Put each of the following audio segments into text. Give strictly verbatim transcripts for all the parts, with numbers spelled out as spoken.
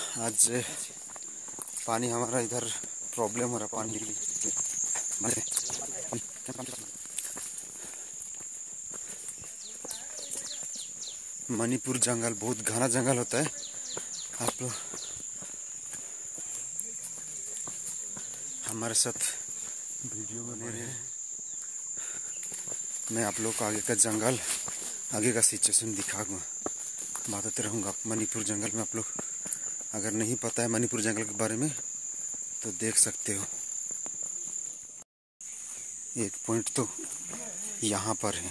आज पानी हमारा इधर प्रॉब्लम हो रहा पानी मणिपुर जंगल बहुत घना जंगल होता है। आप लोग हमारे साथ वीडियो बना रहे हैं। मैं आप लोग को आगे का जंगल आगे का सिचुएशन दिखाऊंगा, बताते रहूँगा। मणिपुर जंगल में आप लोग अगर नहीं पता है मणिपुर जंगल के बारे में तो देख सकते हो। एक पॉइंट तो यहाँ पर है।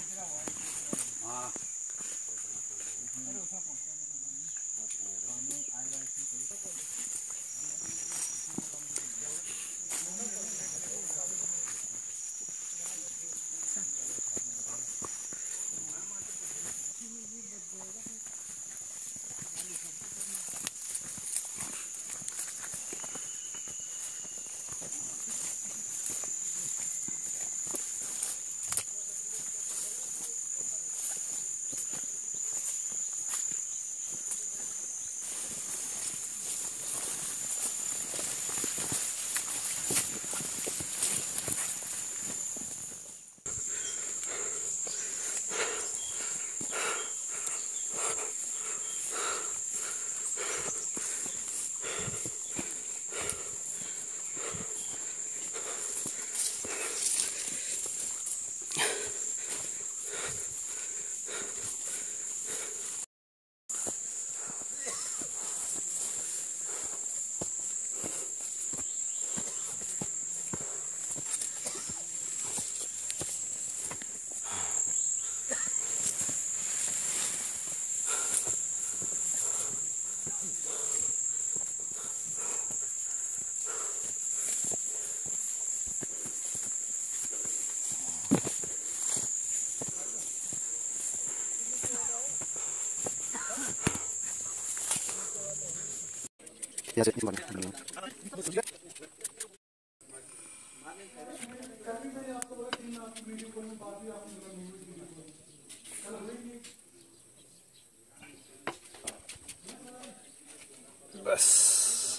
बस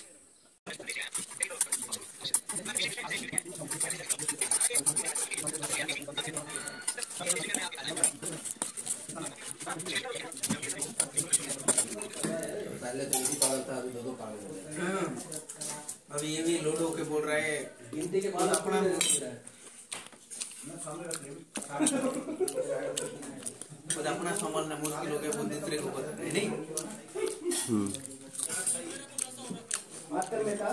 पहले तो इसी पागल था, अभी दो दो पागल हो गए। अभी ये भी लोड होके बोल रहा है गिनती के बाद अपना खुद अपना संभालना मुश्किल हो गया, वो दूसरे को बता रहे नहीं। मास्टर बेटा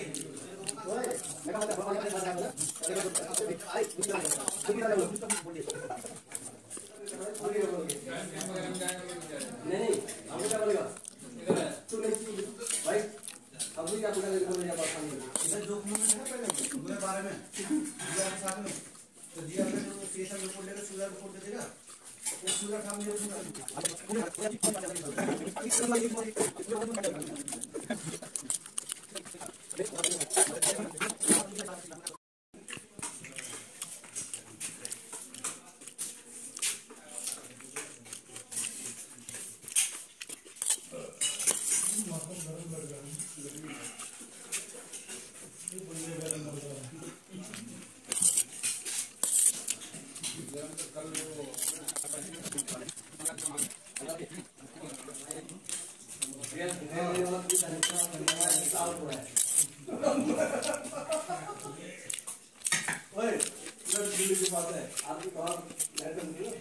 नहीं हमें क्या बोलेगा तू नहीं भाई अब भी क्या पूरा करके बोलने जा पाता हूं इधर जो मुझे है पहले मेरे बारे में दिया के साथ में तो दिया में तो सीएसआर रिपोर्ट लेकर सुधा रिपोर्ट दे देगा वो सुधा काम नहीं ओए इधर दिल्ली की बात है आपकी कॉल लेट कर दियो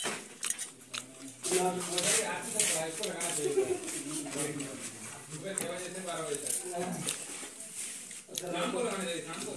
यार मोबाइल आपकी तो प्राइस को लगाना चाहिए दोपहर के बजे से बारह बजे तक शाम को लगाना चाहिए।